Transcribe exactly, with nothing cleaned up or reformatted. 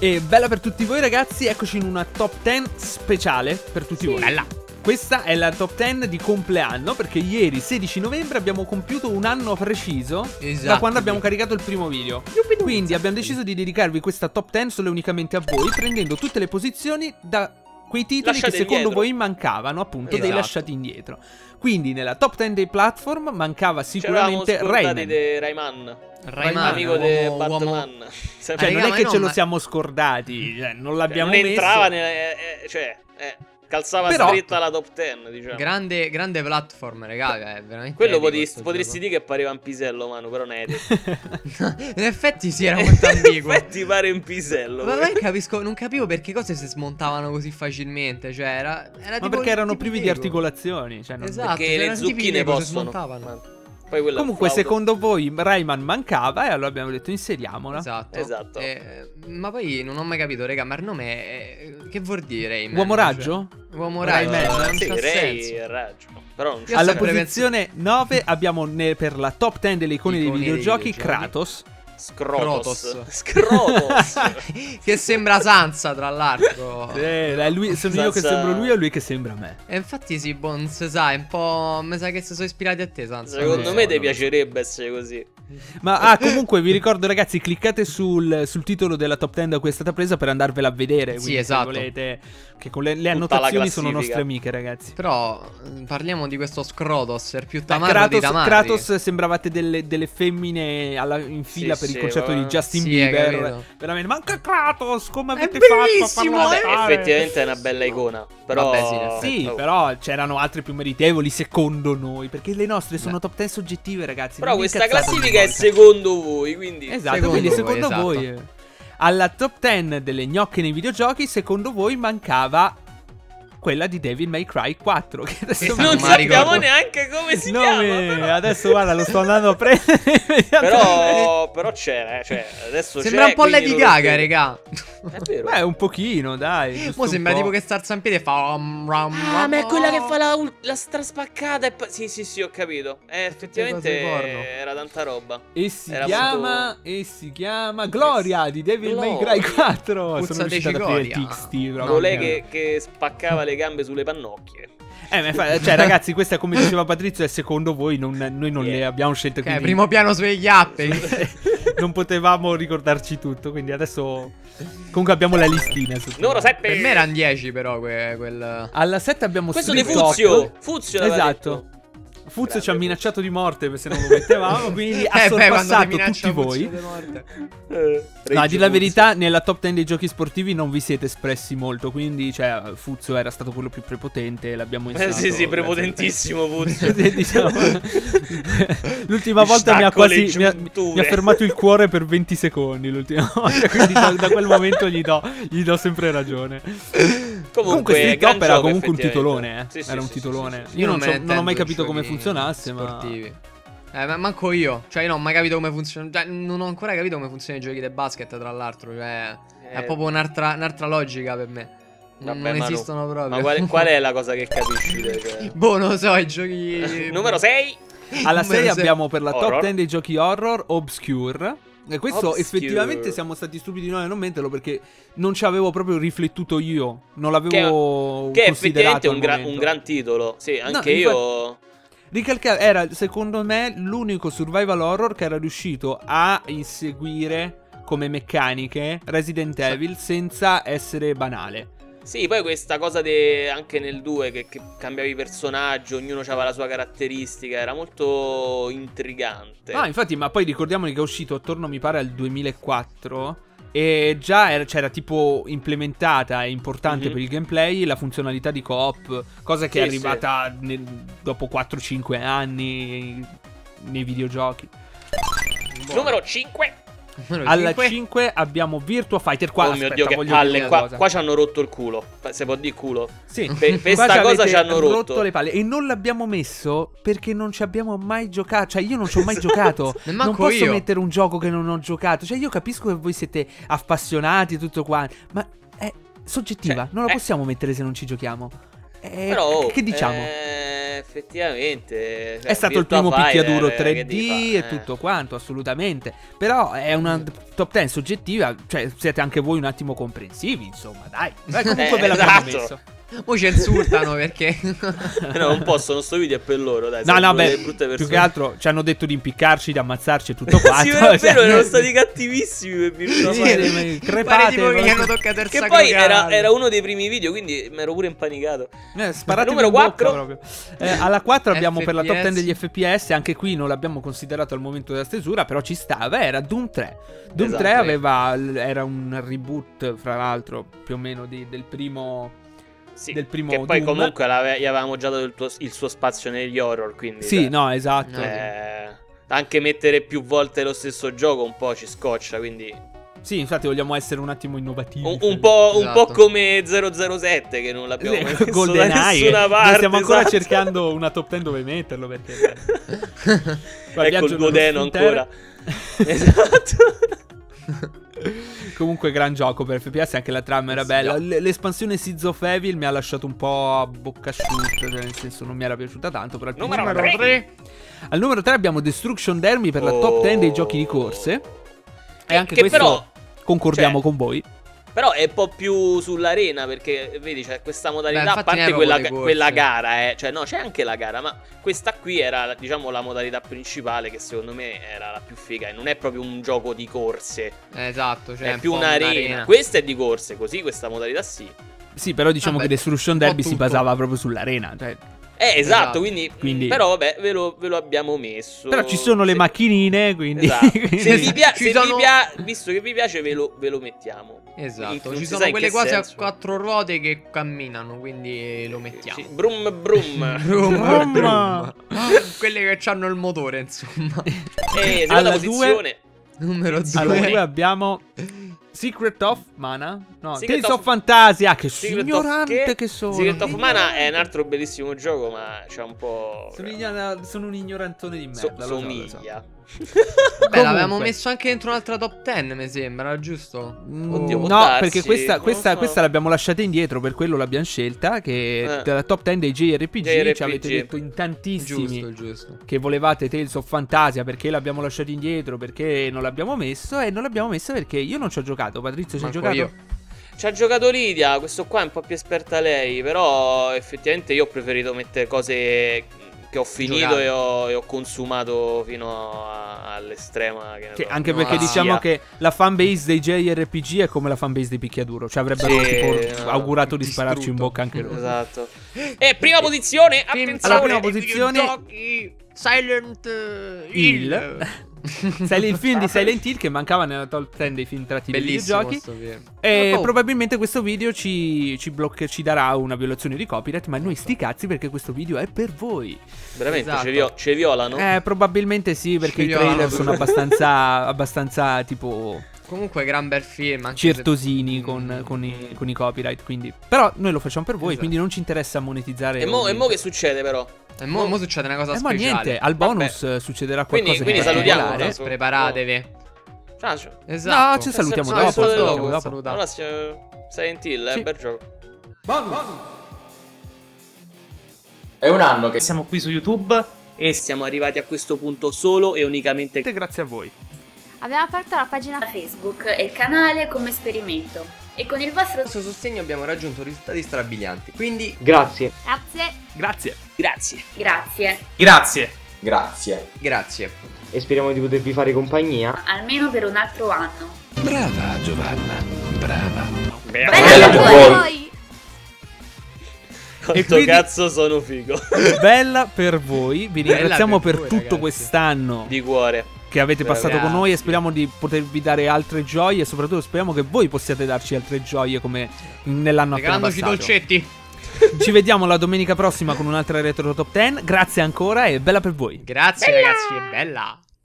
E bella per tutti voi ragazzi, eccoci in una top dieci speciale per tutti sì. voi. Bella. Questa è la top dieci di compleanno, perché ieri sedici novembre abbiamo compiuto un anno preciso, esatto, da quando abbiamo caricato il primo video. Quindi abbiamo deciso di dedicarvi questa top dieci solo e unicamente a voi, prendendo tutte le posizioni da quei titoli lasciate che secondo indietro. voi mancavano, appunto, esatto, dei lasciati indietro. Quindi nella top dieci dei platform mancava sicuramente Rayman. di Rayman. Rayman, amico di Batman. Cioè, cioè non è che no, ce lo siamo scordati, cioè, non l'abbiamo cioè, non messo. entrava nel, eh, cioè, eh, calzava Però, dritta la top dieci, diciamo. Grande, grande platform, raga, è veramente. Quello potresti, potresti dire che pareva un pisello, mano, però non è in effetti sì, era molto ambiguo. In effetti pare un pisello. Ma non capisco, non capivo perché cose si smontavano così facilmente, cioè era, era Ma tipo perché erano privi di articolazioni, cioè non... Esatto, perché le zucchine possono. Poi Comunque secondo voi Rayman mancava e allora abbiamo detto inseriamola. Esatto, esatto. Eh, ma poi non ho mai capito, raga, ma il nome è... che vuol dire Rayman? Uomo raggio? Cioè, uomo raggio, Rayman, uh, non sì, c'ha Ray senso. raggio. Però non c'è alla posizione nove abbiamo ne, per la top dieci delle icone, icone dei videogiochi, dei videogiochi Kratos. Scrotos. Scrotos. Che sembra Sansa, tra l'altro. Eh, lui, sono Sansa... io che sembro lui o lui che sembra me. E infatti sì, boh, non si sa, è un po'... mi sa che si sono ispirati a te, Sansa. Secondo me ti piacerebbe essere così. Ma ah, comunque vi ricordo ragazzi, cliccate sul, sul titolo della top dieci da cui è stata presa per andarvela a vedere. Sì, esatto. Se volete, che con le, le annotazioni sono nostre amiche, ragazzi. Però parliamo di questo Scrotos, per più tamarro Kratos, di tamarri. Kratos sembravate delle, delle femmine alla, in fila sì, per sì, il concerto ma... di Justin sì, Bieber. Veramente, ma anche Kratos, come avete fatto a parlare? Effettivamente è una bella icona. Però Vabbè, sì, sì oh. però c'erano altre più meritevoli secondo noi, perché le nostre sono Beh. top dieci soggettive, ragazzi. Però questa classifica è secondo voi, quindi esatto, secondo quindi voi, secondo esatto. voi alla top dieci delle gnocche nei videogiochi, secondo voi mancava quella di Devil May Cry quattro, che adesso esatto, non sappiamo neanche come si Nome. chiama. Però... Adesso guarda, lo sto andando a prendere. Però, però c'era, cioè adesso sembra un po' Lady Gaga, regà. È vero. Beh, un pochino, dai. Mo sembra tipo che sta alzando in piedi e fa um, rum, Ah, rum, ma è quella oh. che fa la, la straspaccata e poi... Sì, sì, sì, ho capito. Eh, effettivamente era tanta roba. E si era chiama molto... E si chiama Gloria di Devil May Cry quattro. Puzza Sono riuscito ad aprire il Tixty. Colei che, che spaccava le gambe sulle pannocchie. Eh, ma fa, cioè, ragazzi, questa, come diceva Patrizio, è secondo voi. Non, noi non yeah. le abbiamo scelte. Okay, quindi... primo piano sulle chiappe. Non potevamo ricordarci tutto. Quindi adesso. Comunque abbiamo la listina. Numero sette. Per me erano dieci, però. Que quel... Alla sette abbiamo questo di Fuzio. Fuzio esatto. Fuzio ci ha minacciato di morte se non lo mettevamo, quindi ha eh sorpassato beh, tutti voi. Eh, no, a dire la verità, nella top dieci dei giochi sportivi non vi siete espressi molto, quindi cioè Fuzio era stato quello più prepotente e l'abbiamo insegnato. Eh sì, sì, prepotentissimo Fuzio. Diciamo, l'ultima volta mi ha quasi mi ha, mi ha fermato il cuore per venti secondi l'ultima volta, quindi da, da quel momento gli do, gli do sempre ragione. Comunque, comunque Street Top era comunque un titolone, eh. Sì, sì, era un sì, titolone. Sì, sì, io non, non, non ho mai capito come funzionasse, sportivi. ma Eh, ma manco io. Cioè, io non ho mai capito come funziona. Cioè, non ho ancora capito come funzionano i giochi del basket, tra l'altro. Cioè, eh. è proprio un'altra, un'altra logica per me. Non, Vabbè, non esistono no. proprio. Ma qual, qual è la cosa che capisci? Cioè? Boh, non lo so, i giochi. Numero sei. Alla sei abbiamo per la horror. top dieci dei giochi horror Obscure. E questo Obscure. effettivamente siamo stati stupidi noi a non metterlo, perché non ci avevo proprio riflettuto io. Non l'avevo che, che considerato. Che effettivamente è un, gra un gran titolo. Sì, anche no, io. Ricalca era secondo me l'unico survival horror che era riuscito a inseguire come meccaniche Resident Evil senza essere banale. Sì, poi questa cosa de... anche nel due che, che cambiavi personaggio, ognuno aveva la sua caratteristica, era molto intrigante. Ah, infatti, ma poi ricordiamoli che è uscito attorno, mi pare, al duemilaquattro e già c'era tipo implementata e importante mm-hmm. per il gameplay la funzionalità di co-op, cosa che sì, è arrivata sì. nel... dopo quattro cinque anni nei videogiochi. Buono. Numero cinque. Alla cinque abbiamo Virtua Fighter qua. Oh aspetta, mio Dio, che palle. Qua, qua ci hanno rotto il culo. Se può dire culo. Sì, per questa cosa ci hanno rotto. rotto le palle. E non l'abbiamo messo perché non ci abbiamo mai giocato. Cioè, io non ci ho mai giocato. Non posso io. mettere un gioco che non ho giocato. Cioè, io capisco che voi siete appassionati e tutto qua, ma è soggettiva. Cioè, non la possiamo eh. mettere se non ci giochiamo. Eh, Però, che diciamo? Eh... effettivamente cioè, è stato il primo picchiaduro tre D e tutto quanto, assolutamente. Però è una top ten soggettiva, cioè siete anche voi un attimo comprensivi, insomma, dai. Beh, comunque eh, ve l'abbiamo esatto. messo. Mo ci insultano perché no, non possono, sto video è per loro, dai. No, no, beh, più che altro ci hanno detto di impiccarci, di ammazzarci e tutto quanto. Sì, è vero, erano stati cattivissimi per Virtua Fighter. Crepate, tipo che hanno toccato il che poi era, era uno dei primi video, quindi mi ero pure impanicato. Eh, sparate numero quattro proprio. Eh, alla quattro abbiamo F P S. Per la top ten degli F P S, anche qui non l'abbiamo considerato al momento della stesura, però ci stava, era Doom tre. Doom esatto, tre aveva era un reboot, fra l'altro, più o meno di, del primo Sì, del primo che poi Doom. Comunque gli avevamo già dato il, tuo, il suo spazio negli horror, quindi sì, dai, no, esatto. eh, anche mettere più volte lo stesso gioco un po' ci scoccia, quindi sì, infatti vogliamo essere un attimo innovativi. Un, un, po', esatto. un po' come zero zero sette, che non l'abbiamo sì, mai messo Golden da Eye. nessuna parte. Stiamo ancora esatto. cercando una top ten dove metterlo, perché ecco il Godeno ancora. Esatto. Comunque gran gioco per F P S, anche la trama era bella. L'espansione Seeds of Evil mi ha lasciato un po' a bocca asciutta, cioè nel senso non mi era piaciuta tanto. Però numero tre. Al numero tre abbiamo Destruction Derby per la oh. top ten dei giochi di corse. Che, e anche che questo però, concordiamo cioè, con voi. Però è un po' più sull'arena, perché vedi c'è questa modalità. Beh, a parte quella, quella gara, eh. Cioè no, c'è anche la gara, ma questa qui era, diciamo, la modalità principale, che secondo me era la più figa. E non è proprio un gioco di corse. Esatto, cioè è più un'arena. Questa è di corse, così questa modalità sì. Sì, però diciamo Vabbè, che Destruction Derby si basava proprio sull'arena, cioè Eh, esatto, esatto. Quindi, quindi però vabbè, ve lo, ve lo abbiamo messo. Però ci sono le se... macchinine, quindi, esatto. quindi... Se, vi, pia- se sono... vi piace, visto che vi piace, ve lo, ve lo mettiamo. Esatto, in, ci sono quelle cose senso. a quattro ruote che camminano, quindi lo mettiamo. Sì, brum brum. brum, brum. Quelle che hanno il motore, insomma. E seconda alla posizione. Due... Numero due. Allora, due abbiamo Secret of Mana. No, Secret Tales of... of Fantasia. Che Secret ignorante of che? che sono. Secret of Mana è un altro bellissimo gioco, ma c'è un po'. Sono, ign- sono un ignorantone di merda. So- somiglia. Beh, l'avevamo messo anche dentro un'altra top ten, mi sembra, giusto? Oddio, no, darsi, perché questa, questa, so. questa l'abbiamo lasciata indietro, per quello l'abbiamo scelta. Che eh. della top ten dei J R P G, J R P G ci avete detto in tantissimi giusto, giusto. che volevate Tales of Fantasia, perché l'abbiamo lasciato indietro, perché non l'abbiamo messo. E non l'abbiamo messa perché io non ci ho giocato. Patrizio, ci hai giocato? Io. Ci ha giocato Lidia, questo qua è un po' più esperta lei, però effettivamente io ho preferito mettere cose che ho finito e ho, e ho consumato fino a, all'estrema. Che sì, so, anche perché diciamo che la fanbase dei J R P G è come la fanbase dei picchiaduro, cioè avrebbero sì, tipo no, augurato di distrutto. spararci in bocca anche loro. Esatto. E prima posizione, attenzione, alla prima posizione Silent Hill. Hill. Il film di Silent Hill che mancava nella top ten dei film tratti dai videogiochi. E oh. probabilmente questo video ci, ci, blocca, ci darà una violazione di copyright. Ma noi sti cazzi, perché questo video è per voi. Veramente esatto. ci, vio- ci violano? Eh, probabilmente sì, perché ci i trailer violano. sono abbastanza, abbastanza tipo... Comunque gran bel film, anche certosini se... con, con, i, con i copyright, quindi. Però noi lo facciamo per voi, esatto. Quindi non ci interessa monetizzare. E mo, e mo che succede però? E mo, mo succede una cosa eh, speciale. Ma niente, al bonus Vabbè. succederà qualcosa quindi, di quindi salutiamo. Preparatevi. Ciao, ciao. Esatto. No, ci salutiamo no, dopo. salutiamo dopo. dopo. dopo. Allora, Silent Hill, sì. è bel gioco. Bonus. È un anno che siamo qui su YouTube e siamo arrivati a questo punto solo e unicamente grazie a voi. Abbiamo aperto la pagina Facebook e il canale come esperimento e con il vostro... il vostro sostegno abbiamo raggiunto risultati strabilianti, quindi grazie. Grazie. Grazie. Grazie. Grazie. Grazie. Grazie. Grazie. E speriamo di potervi fare compagnia almeno per un altro anno. Brava Giovanna, brava. Bella, Bella per voi. voi. Quanto e quindi... cazzo sono figo. Bella per voi. Vi ringraziamo per, per voi, tutto ragazzi. Quest'anno di cuore che avete passato Grazie. con noi, e speriamo di potervi dare altre gioie, e soprattutto speriamo che voi possiate darci altre gioie come nell'anno appena passato. Regalandoci dolcetti. Ci vediamo la domenica prossima con un'altra retro top ten. Grazie ancora e bella per voi. Grazie bella. Ragazzi, è bella.